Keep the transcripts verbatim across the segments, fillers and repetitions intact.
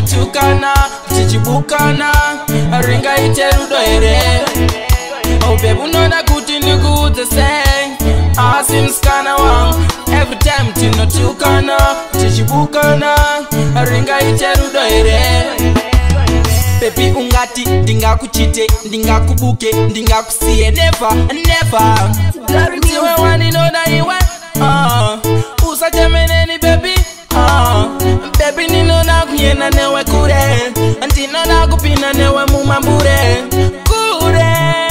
tinotukana tichibukana ringa iterudo here. Oh babe unoda kuti ndikuudze sei asi msikana wangu every time tinotukana tichibukana ringa iterudo here. Baby ungati ndingakuchite ndingakubuke ndingakusiye never never ndiwe waninoda iwe uh, usachemeneni baby uh, baby ninoda kuyenda newe kure ndinoda kupinda newe mumambure kure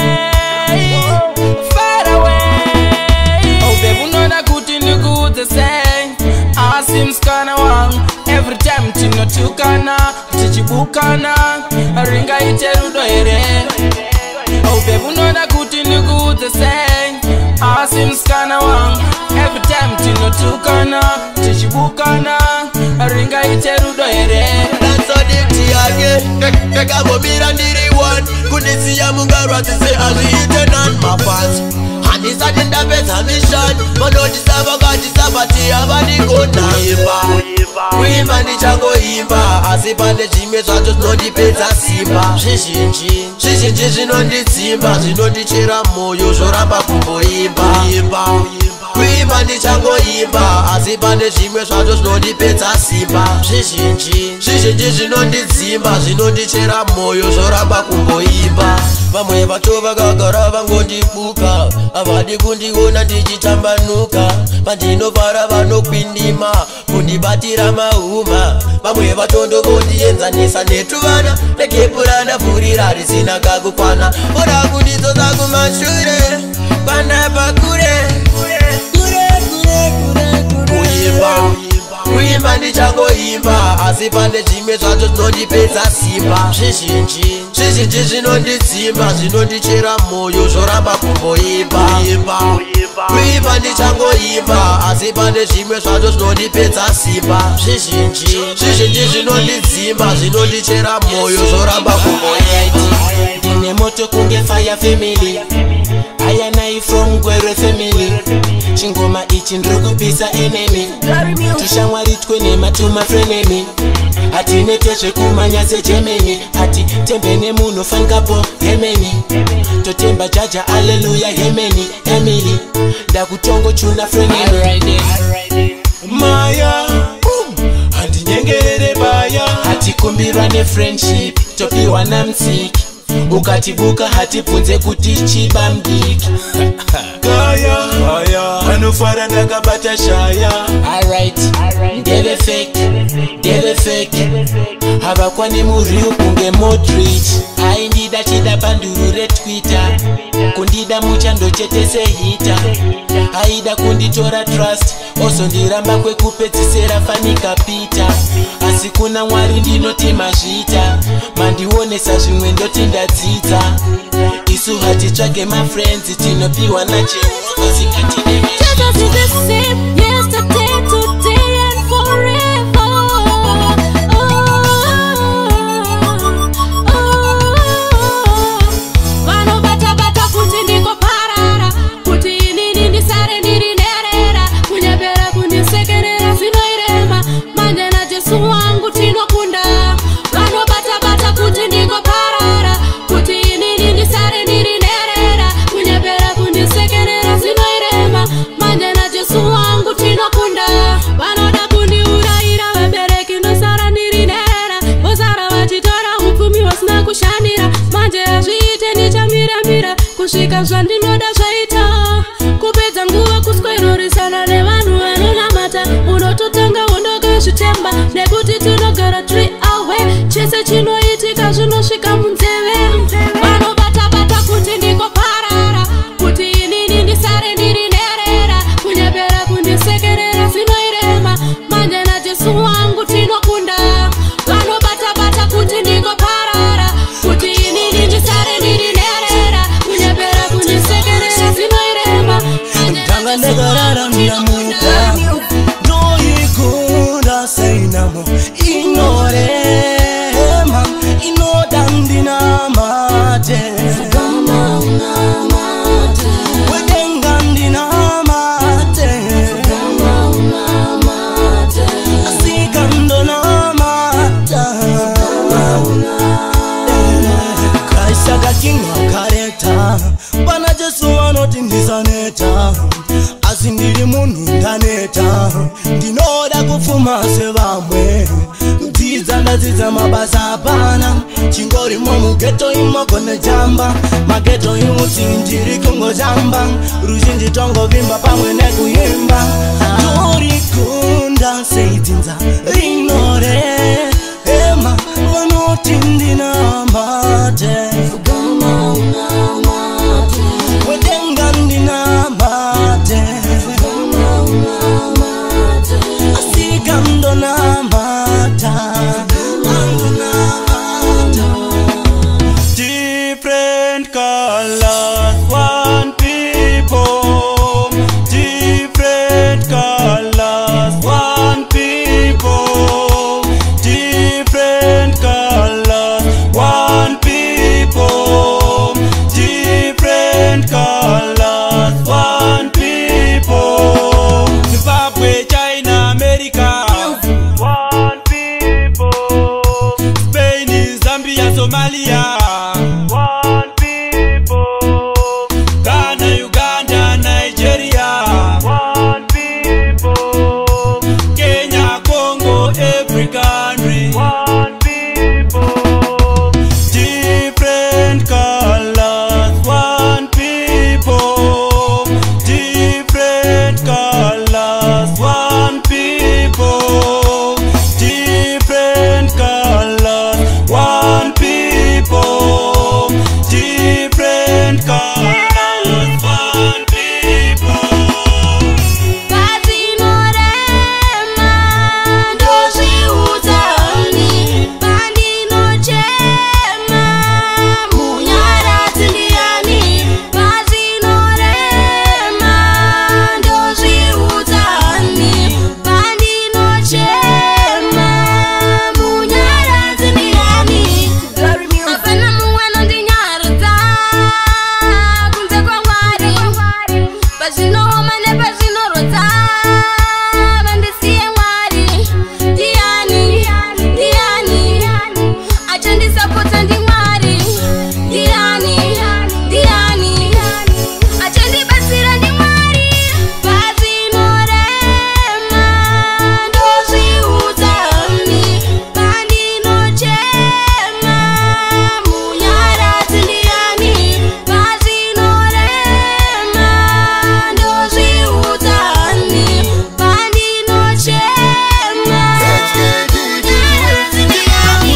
far away. Oh baby unoda kuti ndikuudze sei asi msikana wangu every time tinotukana tichibukana ringa iterudo here. Oh babe unoda kuti ndikuudze sei asi msikana wangu every time tinotukana tichibukana ringa iterudo here. Kakabobira ndiri one kundisiya mungarwa tise aziite nan mafans handisati ndapedza mission vanondisava ngatisabati avanikona imba kuimba ndichangoimba asi pane zvimwe zvacho zvinondipedza simba zvizhinji zvizhinji zvinondidzimba zvinondichera mwoyo zvoramba kumboimba kuimba ndichangoimba asi pane zvimwe zvacho zvinondipedza simba zvizhinji zvizhinji zvinondidzimba zvinondichera mwoyo zvoramba kumboimba. Vamwe vacho vakagara vangondibuka havadi kundiona ndichitambanuka pandinovara vanokwindima kundibatira mahuma. Vamwe vacho ndovondienzanisa netuvana nekepurana vhurira risina kakukwana voda kundidzoza kumashure kwanapa kure kuimba ndichangoimba asi pane zvimwe zvacho zvinondipedza simba zvizhinji zvizhinji zvinondidzimba zvinondichera mwoyo zvoramba kumboimba kuimba ndichangoimba asi pane zvimwe zvacho zvinondipedza simba zvizhinji zvizhinji zvinondidzimba zvinondichera mwoyo zvoramba kumboimba. Ndine moto kunge fire family ayanai from Gwere family chingoma ichi ndrikupisa enemy tushamwari twenema tuma frenemy hatine tezvekumanya sejemeni hati tembene muno fankapo hemeni totemba jaja aleluya hemeni Emily ndakutongo chuna frenemy maya handinyengerere baya hatikumbirwa nefriendship topiwa namsiki ukatibuka hatibvunze kuti chibambiki kaya anofara ndakabata shaya alright ndeve fake ndeve fake havakwani muriu kunge Modric aindida chida panduru retwitter kundida muchando chete sehita aida kunditora trust osondiramba kwekupedzisera fanika pita asi kuna mwari ndinoti mazvita mandionesa zvimwe ndoti ndadzidza isu hatitsvage mafriends tinopiwa najehovha sikatine kusvika zvandinoda zvaita kupedza nguva kuswerorisana nevanhu vanonamata unototanga undokazvitemba nekuti tinogara three away chese chinoitika zvinosvika munzeve vanobata-bata kuti ndikoparara kuti inini ndisare ndiri nherera kunyepera kundisekerera zvinoirema manje najesu wangu tinokunda vanobata-bata kuti ndikoparara kuti inini ndisare ndiri nherera kunyepera kundisekerera zvinoirema ndanga ndakarara ndamuka ndoikunda seinamo inorema inoda ndinamate wedenga ndinamate asika ndonamata asi ndiri munhu ndaneta ndinoda kufuma sevamwe kudzidza ndadzidza mabasa apana chingorimo mugeto imogone jamba mageto imuti ndiri kungotamba ruzhinji tongovimba pamwe nekuyimba tori kunda seidzinza rinorema vanoti ndinamate wedenga ndinamate asika ndonamata different colors, one people. Different colors, one people. Different colors, one people. Different colors, one people. Zimbabwe, China, America, one people. Spain, Zambia, Somalia, one people. Ghana, Uganda, Nigeria, one people. Kenya, Congo, every country, one people. Different colors, one people. Different colors, one people. Different colors, one people. Different colors, one people. Patinorema ndozviudzani, pandinochema munyaradzi ndiani. Patinorema ndozviudzani, pandinochema munyaradzi ndiani. Hapana mumwe anondinyaradza kunze kwaMwari, pazvinooma nepazvinorodza vandisiye Mwari. Ndiani, ndiani achandisapota ndiMwari? Ndiani, ndiani achandibatsira ndiMwari? Patinorema ndozviudzani, pandinochema munyaradzi ndiani. Patinorema ndozviudzani, pandinochema munyaradzi ndiani.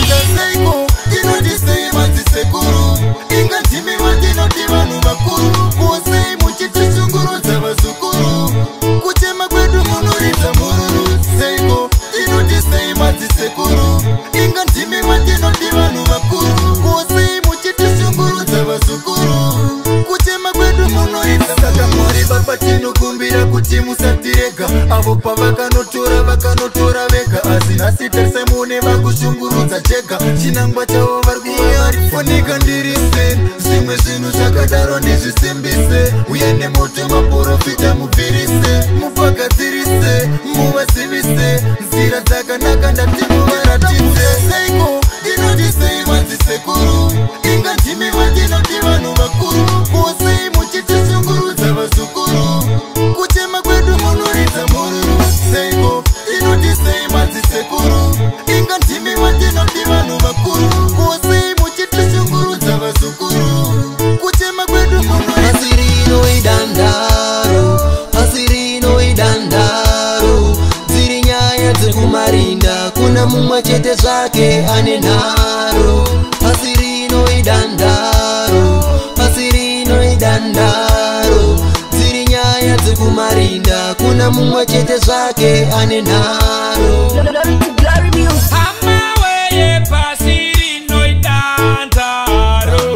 Tinokumbira kuti musatirega avo pavakanotora vakanotora vega asi nhasi tarisai muone vakushungurudza chega chinangwa chavo vari kuvaarifonika ndirise zvimwe zvinhu zvakadaro ndizvisimbise uye nemoto maprofita mubvirise muvagadzirise muvazivise nzira dzakanaka ndati muvaratidze seiko ndinotisei madzisekuru inga ndimi vandinoti vanhu vakuru kusei muchitishungurudza vazukuru kuchema kwedu munoridza mururu seiko ndinotisei madzisekuru inga ndimi vandinoti vanhu vakuru kusei muchitishungurudza vazukuru kuchema kwedu munoridza. Asirino idandaro, asirino idandaro, dziri nyaya dzekumarinda kuna mumwe chete zvake ane nharo. Asirino idandaro, asirino idandaro, dziri nyaya dzekumarinda kuna mumwe chete zvake ane nharo. Amaweye pasirino idandaro,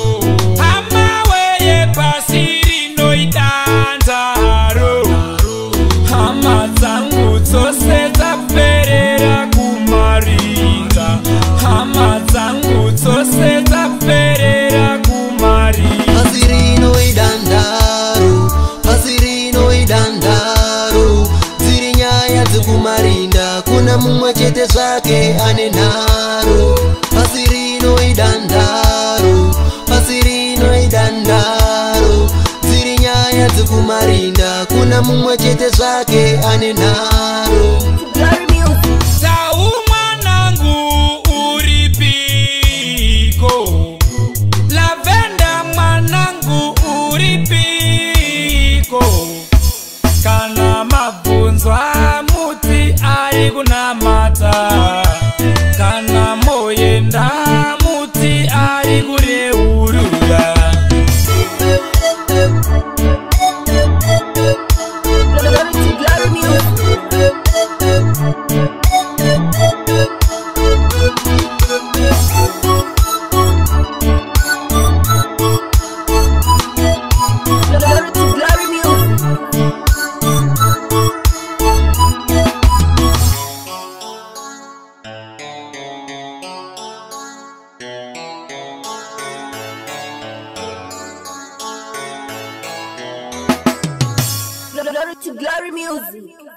amaweye pasirino idandaro, hama dzangu dzose dzapferera kumarinda, hama dzangu dzose dzapferera kumarinda. Asirino idandaro, asirino idandaro, dziri nyaya dzekumarinda kuna mumwe chete zvake ane nharo. Asirino idandaro, asirino idandaro, dziri nyaya dzekumarinda kumarinda kuna mumwe chete zvake ane nharo. Sau mwanangu uripiko, Lavenda mwanangu uripiko, kana mabvunzwa muti ari kunamata, kana moyenda muti ari kureurura. Glory to Glory Music.